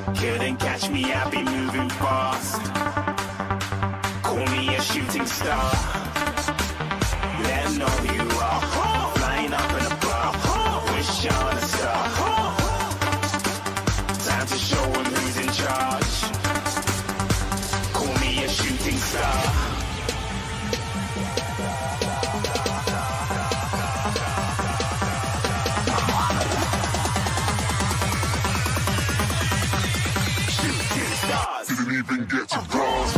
Couldn't catch me, I'd be moving fast. Call me a shooting star. Let 'em know who you are. Flying up in a bar. Wish on a star. Time to show 'em who's in charge. Call me a shooting star. Shooting stars. Didn't even get to cross.